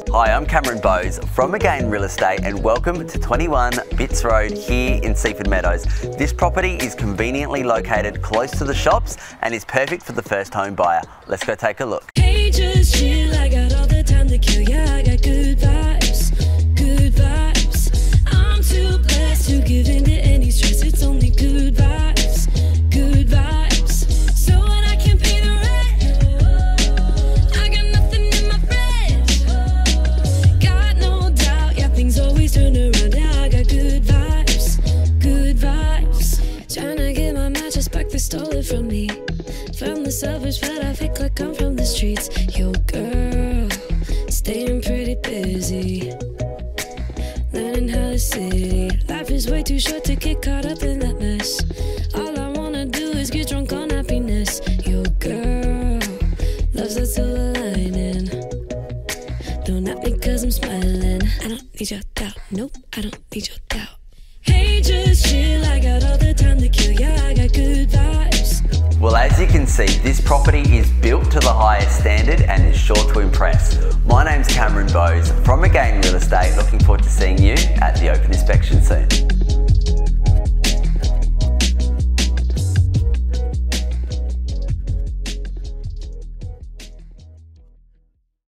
Hi, I'm Cameron Bowes from Again Real Estate and welcome to 21 Bitts Road here in Seaford, Meadows. This property is conveniently located close to the shops and is perfect for the first home buyer. Let's go take a look. Hey, just chill, I got all the time to kill, yeah, I got good vibes, good vibes. I'm too blessed to give in to any stress, it's only good vibes, good vibes. So when I can pay the rent, I got nothing in my fridge. Got no doubt, yeah, things always turn around, yeah, I got good vibes, good vibes. Tryna get my mattress back, they stole it from me. From the selfish, but I fake like I'm from the streets. Yo, girl, staying pretty busy, learning how to city. Life is way too short to get caught up in that mess. All I wanna do is get drunk on happiness. Yo, girl, love's a silver lining. Don't at me cause I'm smiling. I don't need your doubt, nope, I don't need your doubt. Hey, just chill, I got all the time to kill, yeah, I got good vibes. Well, as you can see, this property is built to the highest standard and is sure to impress. My name's Cameron Bowes from Again Real Estate, looking forward to seeing you at the open inspection soon.